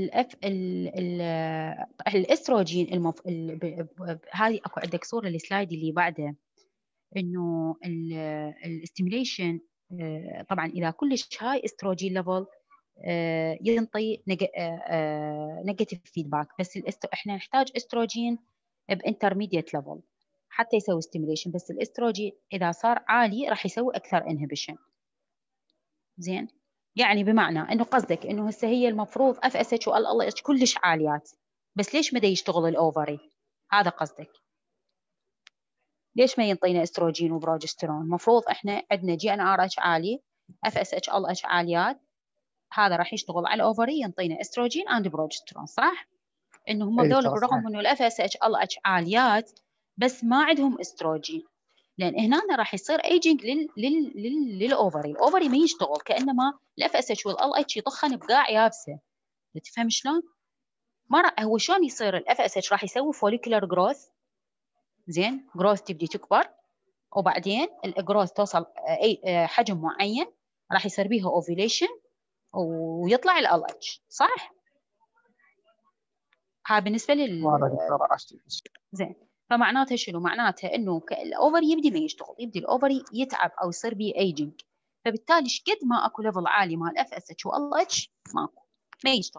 الاستروجين هذه اكو عندك صوره السلايد اللي بعده انه الاستيميليشن طبعا اذا كلش هاي استروجين ليفل ينطي نيجاتيف فيدباك، بس احنا نحتاج استروجين بانترميديت ليفل حتى يسوي ستيميليشن، بس الاستروجين اذا صار عالي راح يسوي اكثر انهبيشن. زين، يعني بمعنى انه قصدك انه هسه هي المفروض اف اس اتش وال اتش كلش عاليات، بس ليش ما يشتغل الاوفري؟ هذا قصدك؟ ليش ما ينطينا استروجين وبروجسترون؟ المفروض احنا عندنا جي ان ار اتش عالي، اف اس اتش ال اتش عاليات، هذا راح يشتغل على الاوفري ينطينا استروجين اند بروجسترون، صح؟ انه هم هذول بالرغم انه الاف اس اتش ال اتش عاليات بس ما عندهم استروجين، لان هنا راح يصير ايجنج للاوفري، الاوفري ما يشتغل، كانما الاف اس اتش والال اتش يطخن بقاع يابسه. تفهم شلون؟ هو شلون يصير الاف اس اتش؟ راح يسوي فوليكولار جروث، زين، جروث تبدي تكبر، وبعدين الجروث توصل اي حجم معين راح يصير بيها اوفيليشن ويطلع ال اتش، صح؟ ها بالنسبه زين. فمعناتها شنو؟ معناتها انه الاوفري يبدي ما يشتغل، يبدي الاوفري يتعب او يصير به ايجنج، فبالتالي قد ما اكو ليفل عالي مال اف اس اتش وال اتش ماكو، ما يشتغل.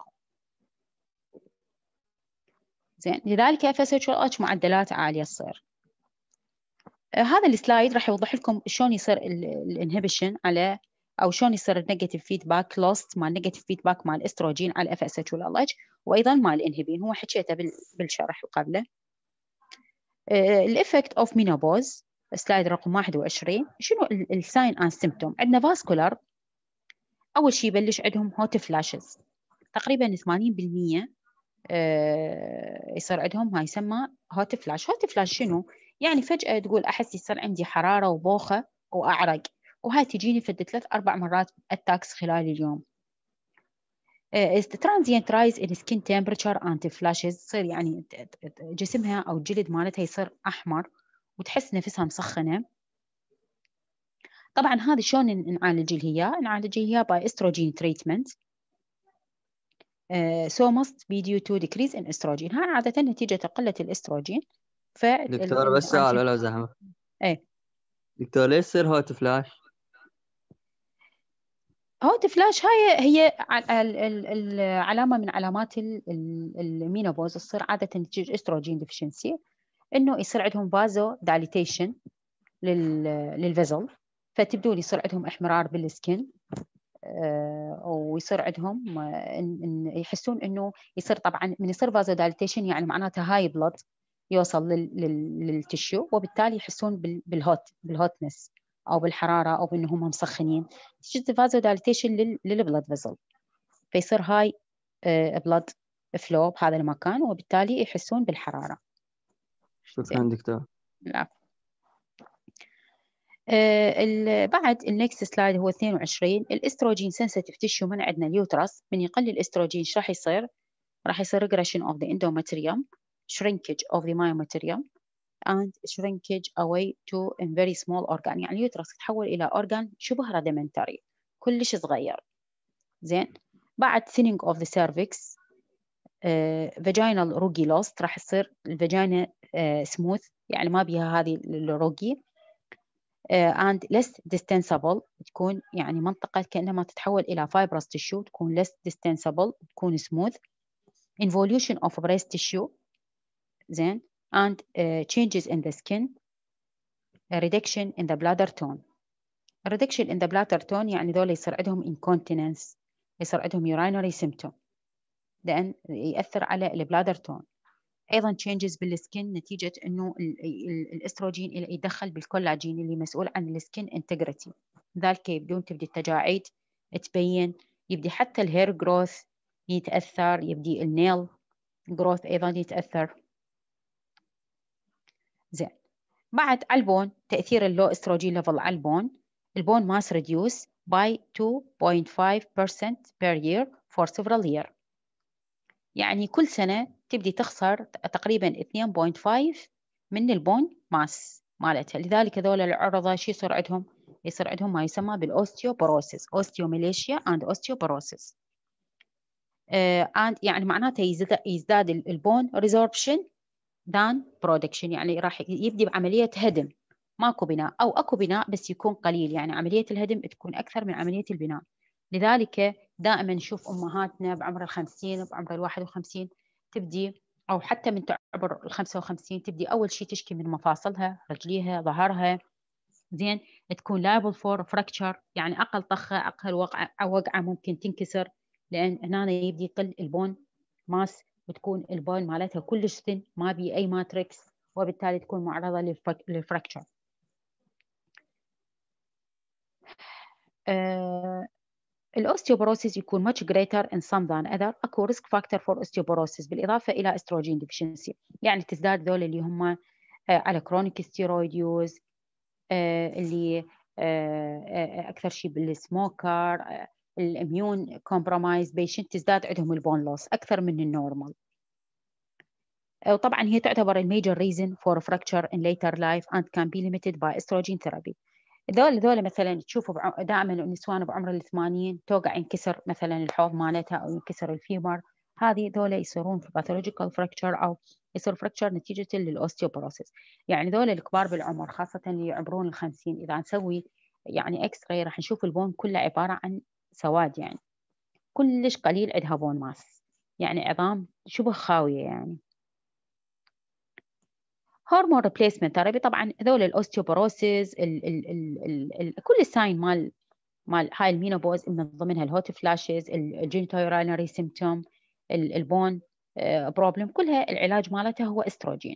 زين، لذلك اف اس اتش وال اتش معدلات عاليه تصير. هذا السلايد راح يوضح لكم شلون يصير الانهبيشن على، او شلون يصير النيجاتيف فيدباك لوست مال نيجاتيف فيدباك مال الاستروجين على اف اس اتش وال اتش، وايضا مال الانهبين، هو حكيته بالشرح قبله. الافكت اوف مينوبوز، سلايد رقم 21. شنو الساين اند سيمبتوم؟ عندنا فاسكولار، اول شيء يبلش عندهم هوت فلاشز، تقريبا 80% يصير عندهم ما يسمى هوت فلاش. هوت فلاش شنو؟ يعني فجأة تقول أحس يصير عندي حرارة وبوخة وأعرق، وهاي تجيني في 3-4 مرات التاكس خلال اليوم. transient rise in skin temperature and flashes، تصير يعني جسمها أو الجلد مالتها يصير أحمر وتحس نفسها مسخنة. طبعا هذه شلون نعالج الهيا؟ نعالج الهيا by estrogen treatment. so must be due to decrease in estrogen. هاي عادة نتيجة قلة الاستروجين. دكتور بس سؤال ولا زحمة؟ ايه دكتور ليش يصير هوت فلاش؟ هوت فلاش هي العلامة من علامات المينوبوز، تصير عادة نتيجة استروجين ديفشنسي، انه يصير عندهم فازو دايليتيشن للفيزل، فتبدون يصير عندهم احمرار بالسكن، ويصير عندهم إن يحسون انه يصير، طبعا من يصير فازو دايليتيشن يعني معناته هاي بلد يوصل للتشيو، وبالتالي يحسون بالهوتنس او بالحراره او بانهم مسخنين، تجي فازو دايليتيشن للبلد فيزل، فيصير هاي بلد فلو بهذا المكان، وبالتالي يحسون بالحراره. شكرا دكتور. لا. بعد النكست سلايد هو 22. الاستروجين سنسيتيف تيشو، من عندنا اليوترس، من يقل الاستروجين ايش راح يصير؟ راح يصير regression of the endometrium, shrinkage of the myometrium and shrinkage away to a very small organ. يعني اليوترس تحول إلى organ شبه rudimentary، كلش صغير. زين، بعد thinning of the cervix, vaginal rugy loss، راح يصير الفاجينا smooth، يعني ما بيها هذه الروجي، and less distensible، تكون يعني منطقة كأنما تتحول إلى fibrous tissue، تكون less distensible، تكون smooth. involution of breast tissue، زين، and changes in the skin. A reduction in the bladder tone. A reduction in the bladder tone يعني ذولا يصير عندهم incontinence، يصير عندهم urinary symptom، لأن يأثر على البلادر تون. أيضا changes بالسكن نتيجة إنه الاستروجين يدخل بالكولاجين اللي مسؤول عن السكن integrity، ذلك يبدون تبدي التجاعيد تبين، يبدي حتى الهير جروث يتأثر، يبدي النيل جروث أيضا يتأثر. زين، بعد على البون، تأثير اللو استروجين ليفل على البون، البون ماس reduce by 2.5% per year for several years، يعني كل سنة تبدي تخسر تقريبا 2.5 من البون ماس مالتها. لذلك هذول العرضة شو يصير عندهم؟ يصير عندهم ما يسمى بالأوستيوبروسيس، أوستيوميليشيا and أوستيوبروسيس. and يعني معناته يزداد البون resorption than production، يعني راح يبدي بعملية هدم، ماكو بناء، أو أكو بناء بس يكون قليل، يعني عملية الهدم تكون أكثر من عملية البناء. لذلك دائما نشوف أمهاتنا بعمر 50 بعمر 51 تبدي، أو حتى من تعبر 55 تبدي أول شيء تشكي من مفاصلها، رجليها، ظهرها، زين، تكون liable for fracture، يعني أقل طخة، أقل وقعة ممكن تنكسر، لأن هنا يبدي يقل البون ماس، وتكون البون مالتها كلش ثن، ما بي أي ماتريكس، وبالتالي تكون معرضة للفراكتشر. الأوستيوبروسيس يكون much greater in some than other، أكو risk factor for osteoporosis بالإضافة إلى استروجين deficiency، يعني تزداد ذول اللي هم على chronic steroid use، اللي أكثر شيء بالسموكر، الاميون كومبرومايز بيشنت، تزداد عندهم البون لوس أكثر من النورمال. وطبعا هي تعتبر الميجر reason for fracture in later life and can be limited by estrogen therapy. ذول مثلا تشوفوا دائما النسوان بعمر ال80 توقع ينكسر مثلا الحوض مالتها، او ينكسر الفيمر، هذه ذولا يصيرون في باثولوجيكال فراكتشر أو يصير فراكتشر نتيجة للأوستيوبروسيس. يعني ذولا الكبار بالعمر خاصة اللي يعبرون ال50 إذا نسوي يعني إكس راي راح نشوف البون كله عبارة عن سواد، يعني كلش قليل عندها بون ماس، يعني عظام شبه خاوية. يعني هرمون ريبليسمنت ثيرابي، طبعا هذول الاوستيوبروسيس كل الساين مال هاي المينوبوز، من ضمنها الهوت فلاشز، الجينيتورينري سيمتوم، البون بروبلم، كلها العلاج مالتها هو استروجين.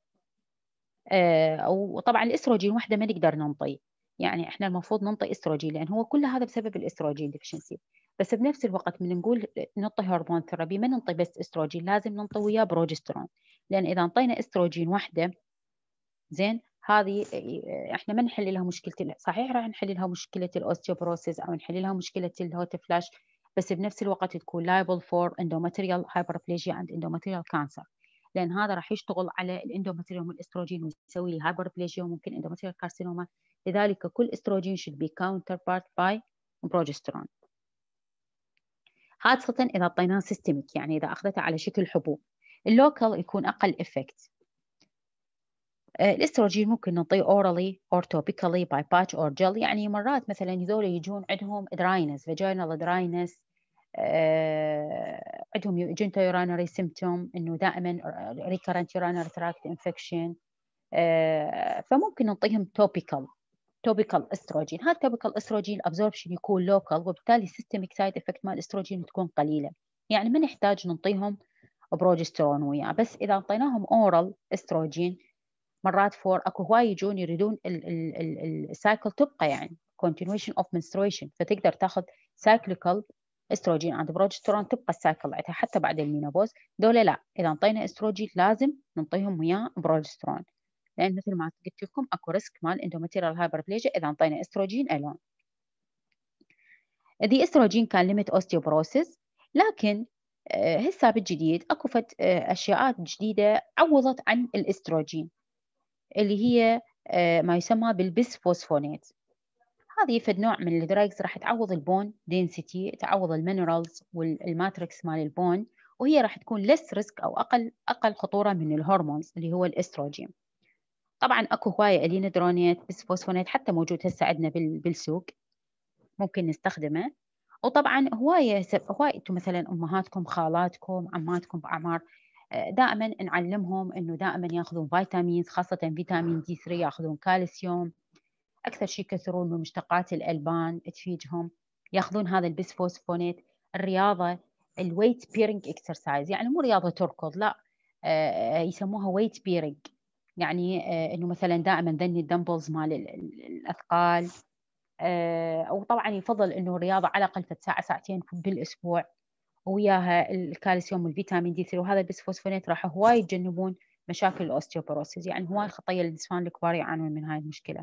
وطبعا الاستروجين وحده ما نقدر ننطيه، يعني احنا المفروض ننطي استروجين لان هو كل هذا بسبب الاستروجين ديفشنسي. بس بنفس الوقت من نقول نعطي هرمون ثيرابي ما ننطي بس استروجين، لازم ننطي وياه بروجسترون، لان اذا انطينا استروجين وحده زين هذه احنا ما نحل لها مشكله، صحيح راح نحل لها مشكله الاوستيوبروسيس او نحل لها مشكله الهوت فلاش، بس بنفس الوقت تكون liable for endometrial hyperplasia and endometrial cancer، لان هذا راح يشتغل على الاندومتريوم والاستروجين ويسوي لي هايبربليجيا وممكن اندومتريال كارسينوما. لذلك كل استروجين should be counterpart by progesterone، خاصه اذا اعطيناه سيستميك، يعني اذا اخذته على شكل حبوب. اللوكال يكون اقل افكت. الاستروجين ممكن نعطيه orally or topically by patch or gel، يعني مرات مثلا هذول يجون عندهم dryness vaginal dryness، عندهم genitourinary symptom انه دائما recurrent urinary tract infection، فممكن نعطيهم topical استروجين. هذا topical استروجين absorption يكون local، وبالتالي systemic side effect مال الاستروجين تكون قليله، يعني ما نحتاج نعطيهم بروجسترون وياه. بس اذا اعطيناهم oral استروجين مرات اكو هواي يجون يريدون السايكل تبقى، يعني continuation of menstruation، فتقدر تاخذ cyclical استروجين عند بروجسترون تبقى السايكل عندها حتى بعد المينوبوز. دولة لا، اذا انطينا استروجين لازم نعطيهم وياه بروجسترون، لان مثل ما قلت لكم اكو ريسك مال اندوميتريال هايبربليجيا اذا انطينا استروجين الون. دي استروجين كان ليميت اوستيوبروسيس، لكن هسه بالجديد اكو اشياء جديده عوضت عن الاستروجين اللي هي ما يسمى بالبسفوسفونات. هذه فد نوع من الدراجز راح تعوض البون دينسيتي، تعوض المينرالز والماتريكس مال البون، وهي راح تكون لس ريسك او اقل خطوره من الهرمونز اللي هو الاستروجين. طبعا اكو هوايه اليندرونات بسفوسفونات حتى موجود هسه عندنا بالسوق ممكن نستخدمه. وطبعا هوايه انتم مثلا امهاتكم خالاتكم عماتكم باعمار دائما نعلمهم انه دائما ياخذون فيتامينز، خاصه فيتامين دي 3، ياخذون كالسيوم، اكثر شيء يكثرون من مشتقات الالبان تفيدهم، ياخذون هذا البسفوسفونات. الرياضه الويت بيرنج اكسرسايز، يعني مو رياضه تركض لا، يسموها ويت بيرنج، يعني انه مثلا دائما ذني الدمبلز مال الاثقال، او طبعا يفضل انه الرياضه على الاقل ساعه ساعتين بالاسبوع، وياها الكالسيوم والفيتامين دي 3، وهذا البسفوسفونات راح هواي يتجنبون مشاكل الاوستيوبروسيس. يعني هواي خطيه النسوان الكبار يعانون من هاي المشكله.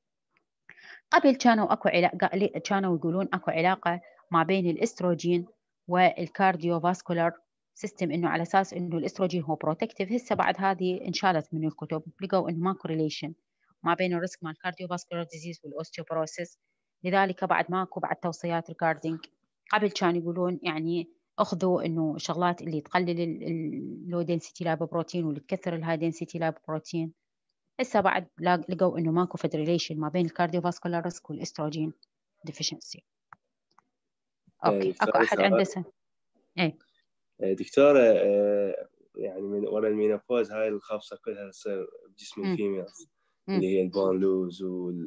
قبل كانوا يقولون اكو علاقه ما بين الاستروجين والكارديوفاسكولار سيستم، انه على اساس انه الاستروجين هو بروتكتيف. هسه بعد هذه انشالت من الكتب، لقوا انه ماكو ريليشن ما بين الريسك مال الكارديوفاسكولار ديزيز والاوستيوبروسيس. لذلك بعد توصيات ريجاردينج. قبل كانوا يقولون يعني اخذوا انه شغلات اللي تقلل اللو دنسيتي لايبوبروتين واللي تكثر الهاي دنسيتي لايبوبروتين. هسه بعد لقوا انه ماكو فد ريليشن ما بين الكارديوفاسكولار ريسك والاستروجين ديفيشنسي. اوكي اكو احد عنده اي دكتوره، يعني من ورا المينوبوز هاي الخفصه كلها تصير بجسم الفيميلز اللي هي البون لوز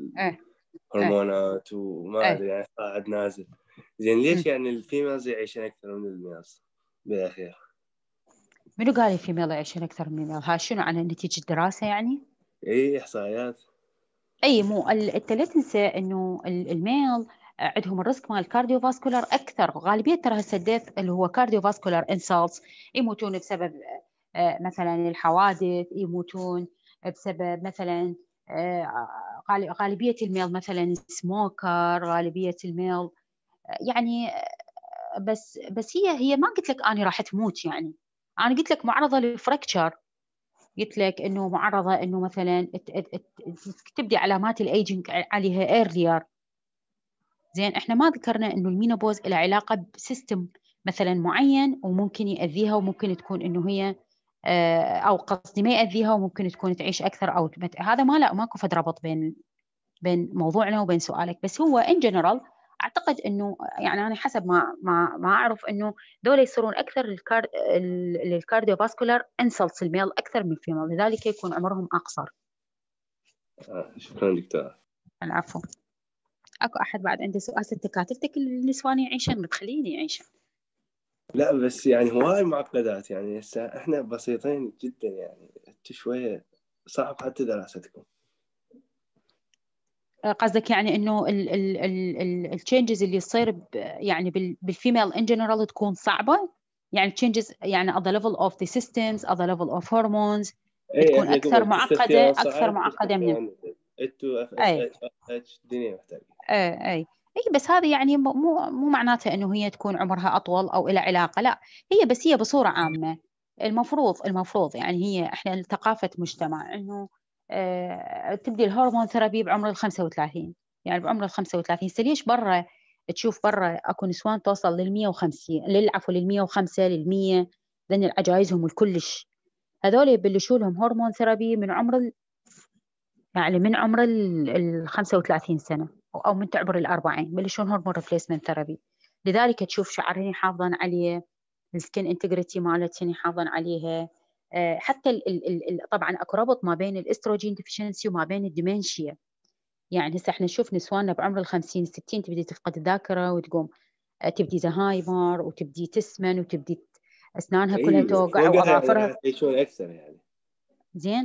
والهرمونات وما ادري يعني صاعد نازل. زين ليش يعني الفيميلز يعيشون اكثر من الميلز بالاخير؟ منو قال الفيميل يعيشون اكثر من الميل؟ ها شنو على نتيجه دراسه يعني؟ اي احصائيات. اي مو انت لا تنسى انه الميل عندهم الريسك مال الكارديوفاسكولار اكثر. غالبيه ترى هسه الديث اللي هو كارديوفاسكولار انسالتس يموتون بسبب مثلا الحوادث، يموتون بسبب مثلا غالبيه الميل مثلا سموكر، غالبيه الميل يعني بس هي ما قلت لك انا راح تموت، يعني انا قلت لك معرضه للفراكتشر، قلت لك انه معرضه انه مثلا تبدي علامات الايجنج عليها ايرلير. زين احنا ما ذكرنا انه المينوبوز له علاقه بسيستم مثلا معين وممكن يأذيها، وممكن تكون إنه هي أو قصدي ما يأذيها وممكن تكون تعيش أكثر أو هذا ماكو فد ربط بين موضوعنا وبين سؤالك. بس هو in general أعتقد إنه يعني أنا حسب ما أعرف إنه دول يصيرون أكثر للكارديوفاسكولار انسلتس الميل أكثر من الفيميل، لذلك يكون عمرهم أقصر. شكرا دكتور. العفو. أكو أحد بعد عنده سؤال؟ أنت كاتبتك النسوان يعيشن، بتخليني يعيشن. لا بس يعني هواي معقدات، يعني هسه احنا بسيطين جدا، يعني انت شويه صعب حتى دراستكم. قصدك يعني انه التشينجز اللي تصير يعني بالفيميل ان جنرال تكون صعبه، يعني تشينجز يعني at the level of the systems at the level of hormones بتكون اكثر معقده من انتوا اف اس اتش الدنيا محتاجه. اي بس هذه يعني مو معناتها انه هي تكون عمرها اطول او لها علاقه، لا هي بصوره عامه المفروض يعني هي احنا ثقافه مجتمع انه تبدي الهرمون ثيرابي بعمر 35، يعني بعمر 35. ليش برا تشوف برا اكو نسوان توصل لل 150 لل 105 لل 100، لان عجايزهم الكلش هذول يبلشوا لهم هرمون ثيرابي من عمر يعني من عمر ال 35 سنه او من تعبر ال 40 يبلشون هرمون ريبليسمنت ثيرابي. لذلك تشوف شعرهن يحافظون عليه، السكين انتجريتي مالتهن يحافظون عليها. حتى طبعا اكو ربط ما بين الاستروجين ديفيشنسي وما بين الديمنشيا. يعني هسه احنا نشوف نسواننا بعمر ال 50 60 تبدي تفقد الذاكره وتقوم تبدي زهايمر وتبدي تسمن وتبدي اسنانها كلها توقع واظافرها يعني يعيشون اكثر يعني. زين.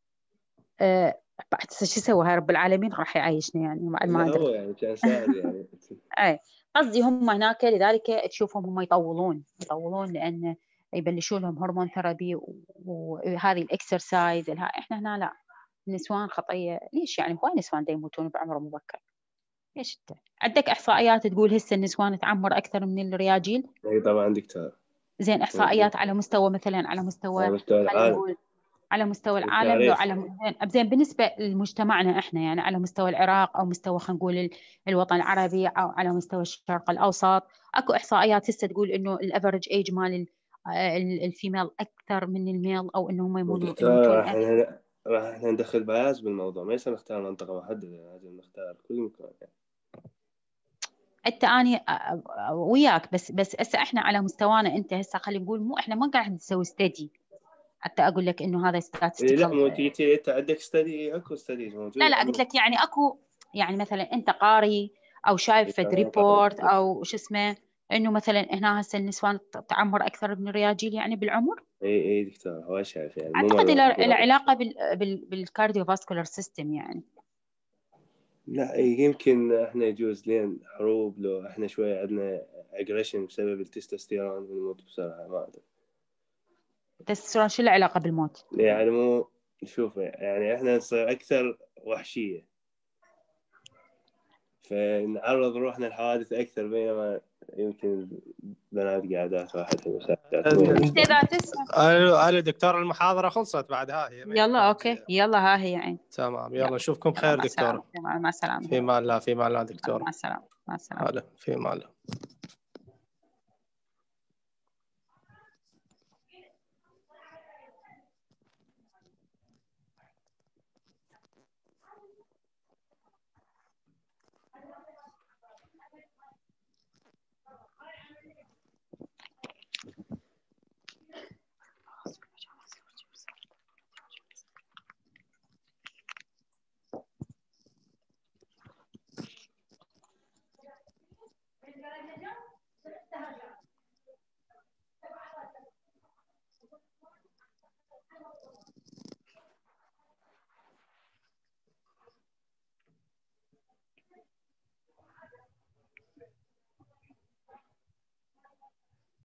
بعد شو سوى هاي رب العالمين راح يعيشنا يعني ما ادري. هو يعني كان سهل يعني. اي قصدي هم هناك لذلك تشوفهم هم يطولون لان يبلشوا لهم هرمون ثيرابي وهذه الاكسرسايز. احنا هنا لا، النسوان خطيه. ليش يعني هواي نسوان دا يموتون بعمر مبكر؟ ليش انت عندك احصائيات تقول هسه النسوان تعمر اكثر من الرياجيل؟ اي طبعا دكتور. زين احصائيات على مستوى مثلا على مستوى العالم، على مستوى العالم لو على زين بالنسبه لمجتمعنا احنا يعني على مستوى العراق او مستوى خلينا نقول الوطن العربي او على مستوى الشرق الاوسط، اكو احصائيات هسه تقول انه الافرج ايج مال الفيميل اكثر من الميل، او انه هم يموتون راح ندخل بياس بالموضوع، ما يصير نختار منطقه محدده، لازم نختار كل مكان يعني. حتى أنا وياك بس هسه احنا على مستوانا انت هسه خلينا نقول مو احنا ما قاعد نسوي ستدي حتى اقول لك انه هذا ستاتستيكال. لا مو تيجي انت عندك ستدي، اكو ستديز موجوده. لا قلت لك يعني اكو يعني مثلا انت قاري او شايف فد ريبورت او شو اسمه انه مثلا هنا هسه النسوان تعمر اكثر من الرجال يعني بالعمر. اي دكتور هو شايف يعني اعتقد العلاقه بالكارديوفاسكولار سيستم يعني. لا يمكن احنا يجوز لين حروب، لو احنا شويه عندنا اجريشن بسبب التستوستيرون ونموت بسرعه، ما ادري. التستوستيرون شو العلاقه بالموت؟ يعني مو شوف يعني احنا نصير اكثر وحشيه، فنعرض روحنا لحوادث اكثر، بينما يمكن بنات قاعدات واحد الو دكتور المحاضره خلصت بعد هاي. يلا اوكي يلا ها هي يعني. تمام يلا نشوفكم بخير دكتور. مع السلامه. في مان الله دكتور. مع السلامه. في مان الله.